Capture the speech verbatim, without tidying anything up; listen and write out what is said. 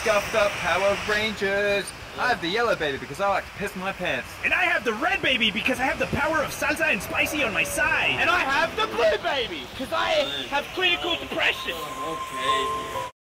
scuffed up Power Rangers. I have the yellow baby because I like to piss my pants. And I have the red baby because I have the power of salsa and spicy on my side. And I have the blue baby because I have clinical depression. Okay.